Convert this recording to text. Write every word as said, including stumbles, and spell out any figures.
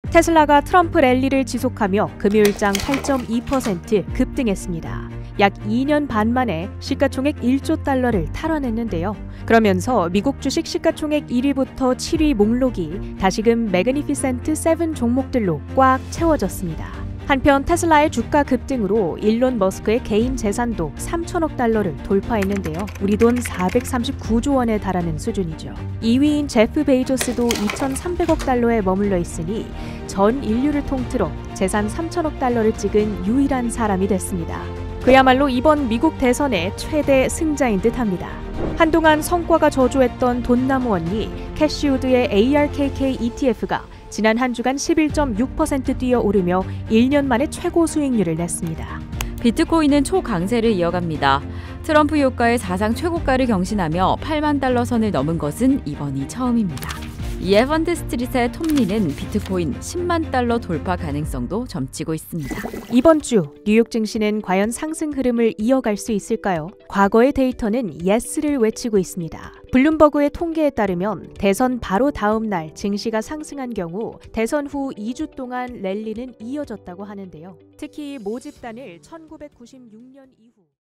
테슬라가 트럼프 랠리를 지속하며 금요일장 팔 점 이 퍼센트 급등했습니다. 약 이 년 반 만에 시가총액 일조 달러를 탈환했는데요. 그러면서 미국 주식 시가총액 일 위부터 칠 위 목록이 다시금 매그니피센트 칠 종목들로 꽉 채워졌습니다. 한편 테슬라의 주가 급등으로 일론 머스크의 개인 재산도 삼천억 달러를 돌파했는데요. 우리 돈 사백삼십구조 원에 달하는 수준이죠. 이 위인 제프 베이조스도 이천삼백억 달러에 머물러 있으니 전 인류를 통틀어 재산 삼천억 달러를 찍은 유일한 사람이 됐습니다. 그야말로 이번 미국 대선의 최대 승자인 듯합니다. 한동안 성과가 저조했던 돈나무 언니 캐시우드의 에이알케이케이 이티에프가 지난 한 주간 십일 점 육 퍼센트 뛰어오르며 일 년 만에 최고 수익률을 냈습니다. 비트코인은 초강세를 이어갑니다. 트럼프 효과의 사상 최고가를 경신하며 팔만 달러 선을 넘은 것은 이번이 처음입니다. 이 에반드 스트릿의 톰리는 비트코인 십만 달러 돌파 가능성도 점치고 있습니다. 이번 주 뉴욕 증시는 과연 상승 흐름을 이어갈 수 있을까요? 과거의 데이터는 예스를 외치고 있습니다. 블룸버그의 통계에 따르면 대선 바로 다음 날 증시가 상승한 경우 대선 후 이 주 동안 랠리는 이어졌다고 하는데요. 특히 모집단을 천구백구십육 년 이후